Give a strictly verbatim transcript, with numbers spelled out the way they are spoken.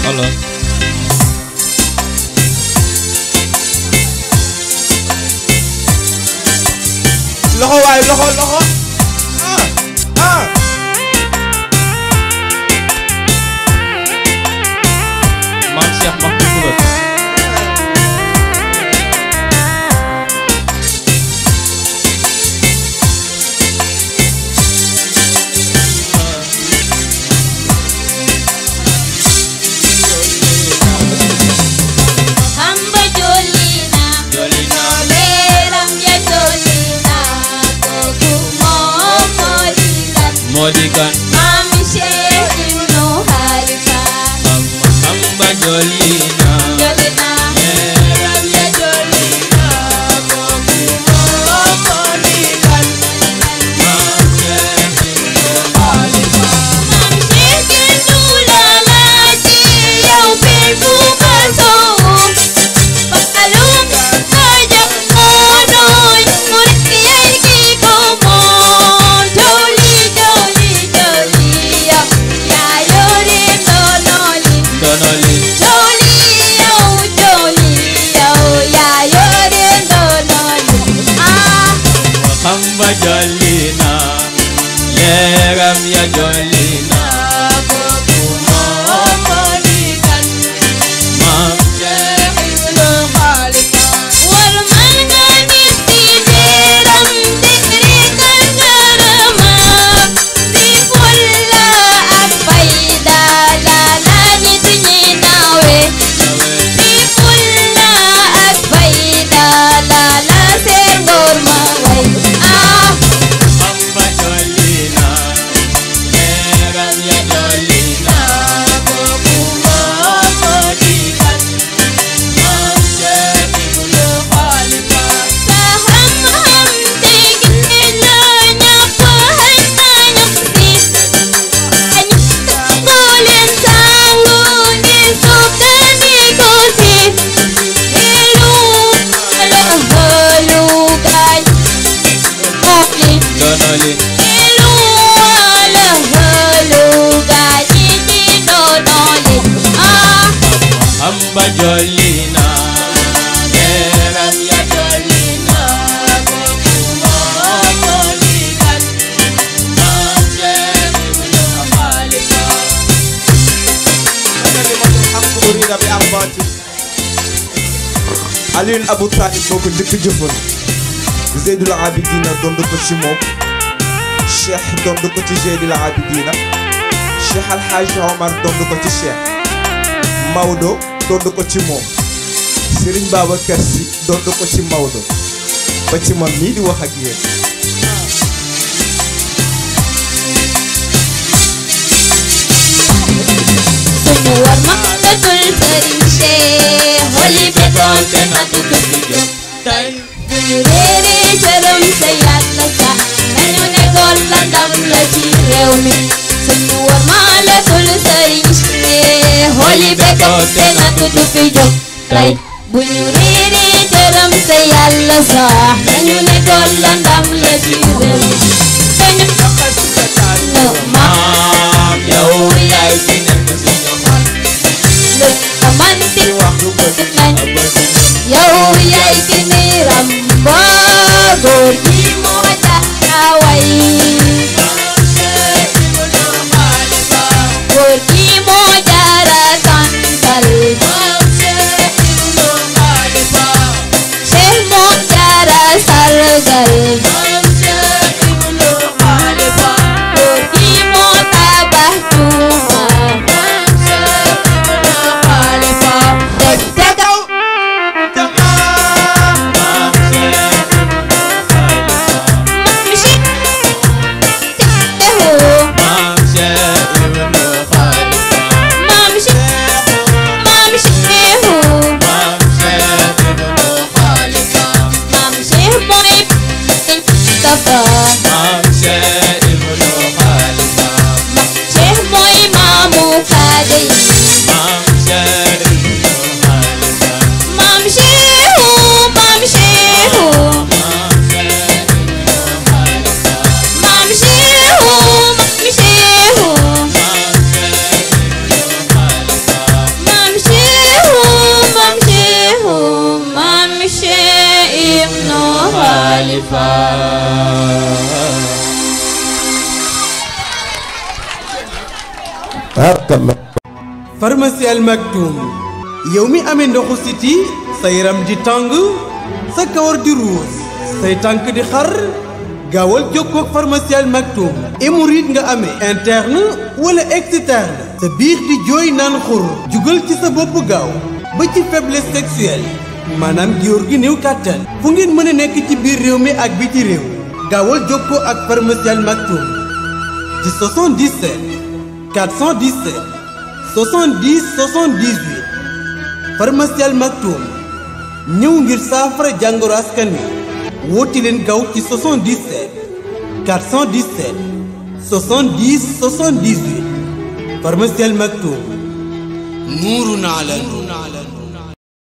Allah. loxo waay loxo loxo ah ah Maam Cheikh Mahmoud Koura. Hamba jolina Jolina leram ya jolina koku momolikan Modikan Mami Cheikh Ibnu Khalifa Hamba Jolina jolina leram ya jolina koku momolikan Maam Cheikh Ibnu Khalifa Mami Cheikh Ibnu Lalati yow bir bu kasum pakalum kajak monoy murid yay ki ko mon joli joli joli ya ya yori donoli Donoli joli yow joli yow ya yori donoli ah Hamba Jolina leram ya Jolina koku momolikan Maam Cheikh Ibnu Khalifa wal man nga nit di deram dikrikan ngarama di fulla ak fayda la la nit ñi nawe di fulla ak fayda la la seen ngor ma way ah Hamba Jolina leram ya Jolina koku momolikan Maam Cheikh Ibnu Khalifa sa ham-ham tigil na ñëpp hay na ñëpp si ngulen sangu ni sukani ko si ilu ala halu gay mokli Donoli ilu ala halu gay di donoli ah Hamba Jolina leram ya Jolina koku momolikan Maam Cheikh Ibnu Khalifa kalimatul haqq urida bi arbaatin Alioune Abou Talib moo ko njëkk jëfoon Zeydul Abidina doon ko ci moom Cheikh doon ko ci Zeydul Abidina Cheikh Alhaji Omar doon ko ci Cheikh Maodo doon ko ci moom Serigne Babacar Sy doon ko ci Maodo ba ci man mii di wax ak yéen suñu war ma dëggul sëriñ Cheikh wali fekkoon te natu du fi jóg tey ñu réere cëram sa yàlla sax nañu nekkoon la ndam la ci réew mi suñu war ma dëggul sëriñ Cheikh wali fekkoon te natu du fi jóg tey bu ñu réere cëram sa yàlla sax nañu nekkoon la ndam la ci réew mi dañu no ma maam yow yaay ki nekk suñu xol lu amanti wax lu bëgg nañ yow yaay ki ni rambo góor gi moo taxaway góor gi moo jara santal Cheikh moo jara sargal góor gi moo tabax juuma dëgg dëgg barakallah. pharmacie Al Maktoum yow mi amee ndoxu siti sa yaram di tàng sa kawar di ruus say tànk di xar gaawal jokkoo ak pharmacie Al Maktoum. hémorroïde nga amee interne wala externe sa biir di jooy naan xur jugal ci sa bopp gaaw ba ci faiblesse sexuelle maanaam góor gi néew kàttan fu ngeen mën a nekk ci biir réew mi ak biti réew gaawal jokkoo ak pharmacie Al Maktoum ci soixante-dix-sept quatre cent dix-sept soixante-dix soixante-dix-huit. pharmacie Al Maktoum ñëw ngir saafara jàngoro askan wi woote leen gaaw ci soixante-dix-sept quatre cent dix-sept soixante-dix soixante-dix-huit. pharmacie Al Maktoum nuurun ala nuur.